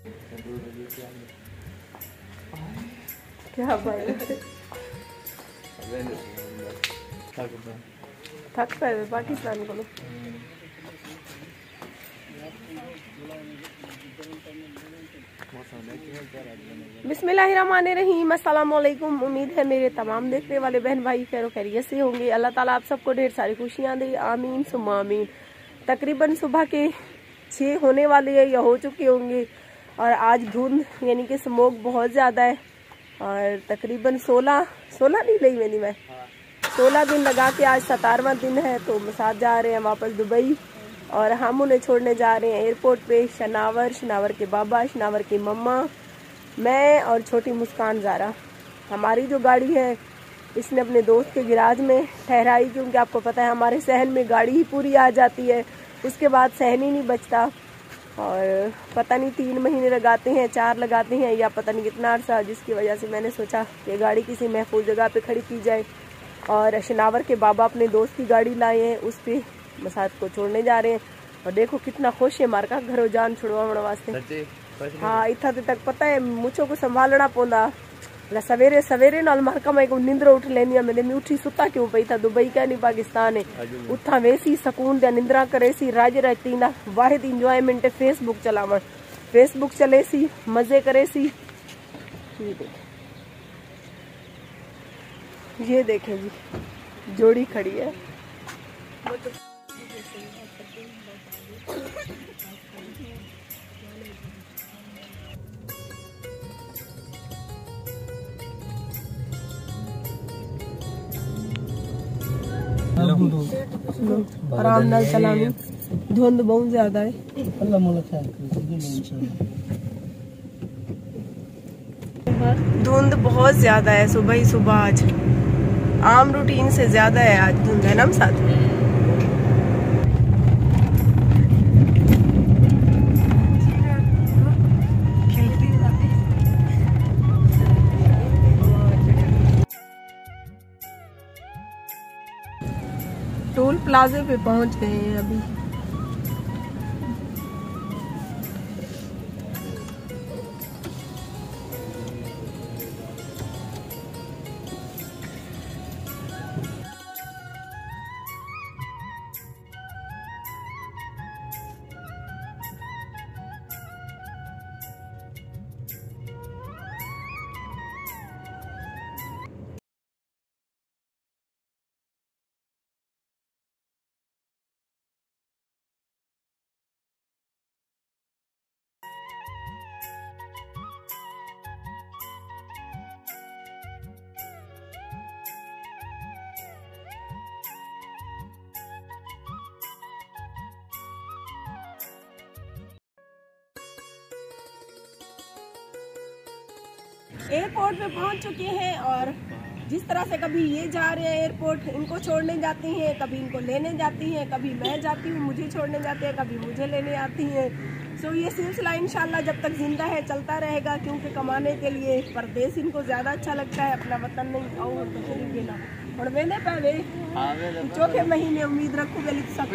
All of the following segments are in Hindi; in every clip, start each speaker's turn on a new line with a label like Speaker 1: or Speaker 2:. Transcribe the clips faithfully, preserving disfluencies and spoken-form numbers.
Speaker 1: क्या भाई थक पे पाकिस्तान को बिस्मिल्लाहिर्रहमानिर्रहीम। अस्सलाम वालेकुम। उम्मीद है मेरे तमाम देखने वाले बहन भाई खैर खैरियत से होंगे। अल्लाह ताला आप सबको ढेर सारी खुशियाँ दे, आमीन सुम्मा आमीन। तकरीबन सुबह के छः होने वाले हैं या हो चुके होंगे और आज धुंध यानी कि स्मोक बहुत ज़्यादा है और तकरीबन सोलह सोलह नहीं ली मैंने मैं सोलह दिन लगा के आज सतारवां दिन है तो साथ जा रहे हैं वापस दुबई और हम उन्हें छोड़ने जा रहे हैं एयरपोर्ट पे। शनावर शनावर के बाबा, शनावर की मम्मा, मैं और छोटी मुस्कान ज़ारा। हमारी जो गाड़ी है इसने अपने दोस्त के गिराज में ठहराई क्योंकि आपको पता है हमारे सहन में गाड़ी ही पूरी आ जाती है, उसके बाद सहन ही नहीं बचता। और पता नहीं तीन महीने लगाते हैं, चार लगाते हैं या पता नहीं कितना अर्सा, जिसकी वजह से मैंने सोचा कि गाड़ी किसी महफूज जगह पे खड़ी की जाए। और शनावर के बाबा अपने दोस्त की गाड़ी लाए हैं, उस पर मसाद को छोड़ने जा रहे हैं और देखो कितना खुश है मारका घरों जान छुड़वाने वास्ते। हाँ इतना तक पता है मुझो को संभालना पौंदा सवेरे सवेरे नाल मारका मैं को निंद्र उठ लेनी मैंने मैं उठी सुता क्यों पई था। दुबई का नहीं पाकिस्तान है, उठा वैसी सकून दे निंद्रा करे सी राज रहती ना वाहिद इंजॉयमेंट है फेसबुक चलावन, फेसबुक चले सी मजे करे सी। ये देखें ये देखें जी जोड़ी खड़ी है। आराम नाल चलानी, धुंध बहुत ज्यादा है। धुंध बहुत ज्यादा है सुबह ही सुबह, आज आम रूटीन से ज्यादा है आज धुंध है ना साथ में। टोल प्लाजे पे पहुंच गए हैं अभी। एयरपोर्ट पे पहुंच चुके हैं और जिस तरह से कभी ये जा रहे हैं एयरपोर्ट, इनको छोड़ने जाती हैं, कभी इनको लेने जाती हैं, कभी मैं जाती हूँ मुझे छोड़ने जाते हैं, कभी मुझे लेने आती हैं। सो ये सिलसिला इंशाल्लाह जब तक जिंदा है चलता रहेगा क्योंकि कमाने के लिए परदेश इनको ज़्यादा अच्छा लगता है, अपना वतन नहीं। आओ तो चलेंगे ना और वेने पे चौथे महीने उम्मीद रखूँगे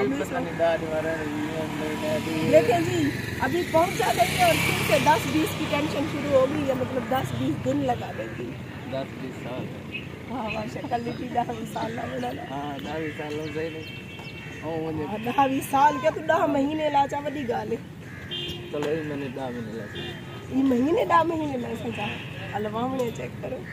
Speaker 1: देखें जी अभी पहुँचा देंगे और फिर से दस बीस की टेंशन शुरू होगी या मतलब दस बीस दिन लगा देंगी।
Speaker 2: दस बीस साल
Speaker 1: हाँ शक्ल लिखी दस बीस साल
Speaker 2: हाँ दस बीस साल
Speaker 1: दस बीस साल क्या तू दस महीने लाचा वही गाल है।
Speaker 2: चलो मैंने दस महीने लाचा
Speaker 1: ये महीने दस महीने मैं सोचा अलवा में चेक करो।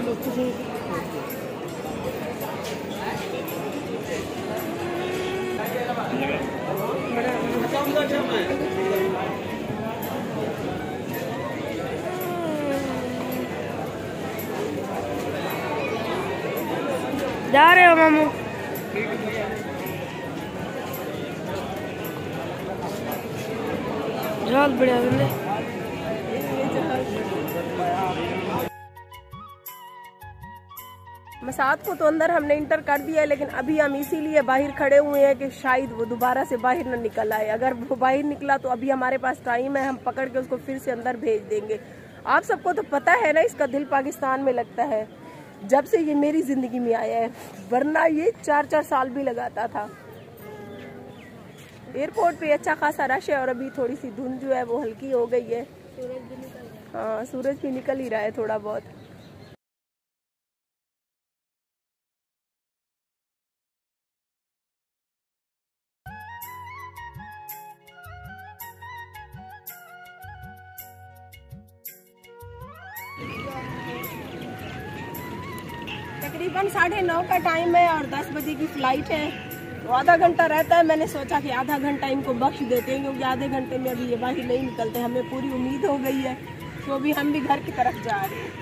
Speaker 1: जा रहे हो मामू? जहाज बढ़िया बंदे। मसाद को तो अंदर हमने इंटर कर दिया है, लेकिन अभी हम इसीलिए बाहर खड़े हुए हैं कि शायद वो दोबारा से बाहर न निकल आए। अगर वो बाहर निकला तो अभी हमारे पास टाइम है, हम पकड़ के उसको फिर से अंदर भेज देंगे। आप सबको तो पता है ना, इसका दिल पाकिस्तान में लगता है जब से ये मेरी जिंदगी में आया है, वरना ये चार चार साल भी लगाता था। एयरपोर्ट पे अच्छा खासा रश है और अभी थोड़ी सी धुंध जो है वो हल्की हो गई है। हाँ, सूरज भी निकल ही रहा है थोड़ा बहुत। तकरीबन साढ़े नौ का टाइम है और दस बजे की फ्लाइट है, तो आधा घंटा रहता है। मैंने सोचा कि आधा घंटा इनको बख्श देते हैं, क्योंकि आधे घंटे में अभी ये बाहर नहीं निकलते। हमें पूरी उम्मीद हो गई है, तो अभी हम भी घर की तरफ जा रहे हैं।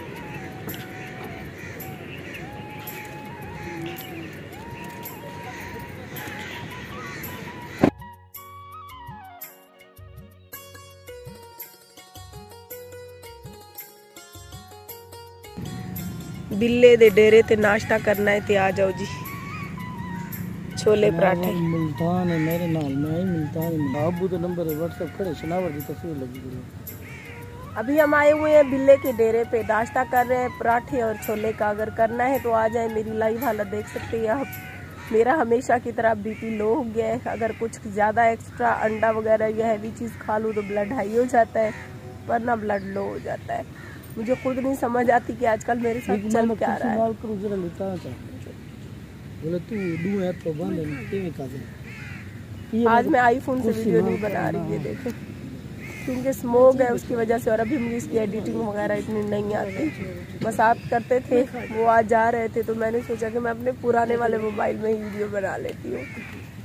Speaker 1: बिल्ले दे डेरे ते नाश्ता करना है, ते आ जाओ जी। छोले पराठे
Speaker 2: मुल्तान है मेरे नाल, मैं ही मुल्तान है। अबू तो नंबर है व्हाट्सएप खड़े शनावर की तस्वीर लगी।
Speaker 1: अभी हम आए हुए हैं बिल्ले के डेरे पे, नाश्ता कर रहे हैं पराठे और छोले का। अगर करना है तो आ जाए। मेरी लाइव हालत देख सकते हैं आप। मेरा हमेशा की तरह बीपी लो हो गया है। अगर कुछ ज़्यादा एक्स्ट्रा अंडा वगैरह या हैवी चीज़ खा लूँ तो ब्लड हाई हो जाता है, वरना ब्लड लो हो जाता है। मुझे खुद नहीं समझ आती कि आजकल मेरे साथ चल क्या रहा है। आज मैं आईफोन से वीडियो नहीं बना रही है, देखे, क्योंकि स्मोक है उसकी वजह से, और अभी मुझे इसकी एडिटिंग वगैरह इतनी नहीं आती। मसाद करते थे, वो आज जा रहे थे, तो मैंने सोचा कि मैं अपने पुराने वाले मोबाइल में ही वीडियो बना लेती हूँ।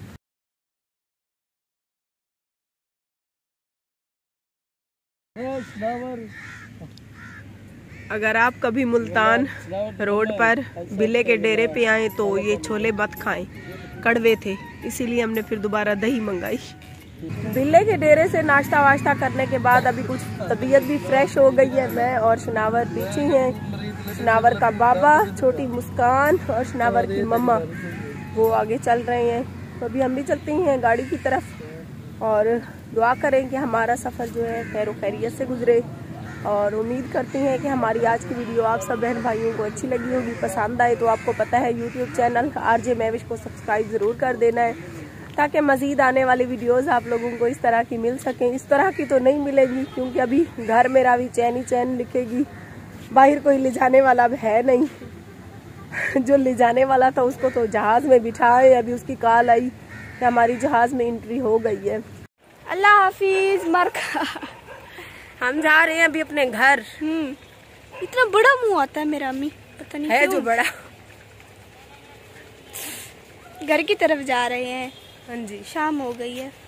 Speaker 1: अगर आप कभी मुल्तान रोड पर बिल्ले के डेरे पे आए तो ये छोले मत खाएं, कड़वे थे, इसीलिए हमने फिर दोबारा दही मंगाई। बिल्ले के डेरे से नाश्ता वाश्ता करने के बाद अभी कुछ तबीयत भी फ्रेश हो गई है। मैं और शनावर पीछे हैं। शनावर का बाबा, छोटी मुस्कान और शनावर की मम्मा वो आगे चल रहे हैं। तो अभी हम भी चलते हैं गाड़ी की तरफ और दुआ करें कि हमारा सफ़र जो है खैर खैरियत से गुजरे। और उम्मीद करती हैं कि हमारी आज की वीडियो आप सब बहन भाइयों को अच्छी लगी होगी, पसंद आए। तो आपको पता है यूट्यूब चैनल आरजे महविश को सब्सक्राइब ज़रूर कर देना है, ताकि मज़ीद आने वाली वीडियोस आप लोगों को इस तरह की मिल सकें। इस तरह की तो नहीं मिलेगी, क्योंकि अभी घर मेरा भी चैन ही चैन लिखेगी, बाहर कोई ले जाने वाला अब है नहीं। जो ले जाने वाला था उसको तो जहाज़ में बिठाए, अभी उसकी कॉल आई कि हमारी जहाज़ में एंट्री हो गई है। अल्लाह हाफिज। मरका हम जा रहे हैं अभी अपने घर।
Speaker 3: हम्म इतना बड़ा मुंह आता है मेरा, अम्मी पता नहीं
Speaker 1: है
Speaker 3: क्यों।
Speaker 1: जो बड़ा।
Speaker 3: घर की तरफ जा रहे हैं।
Speaker 1: हाँ जी,
Speaker 3: शाम हो गई है।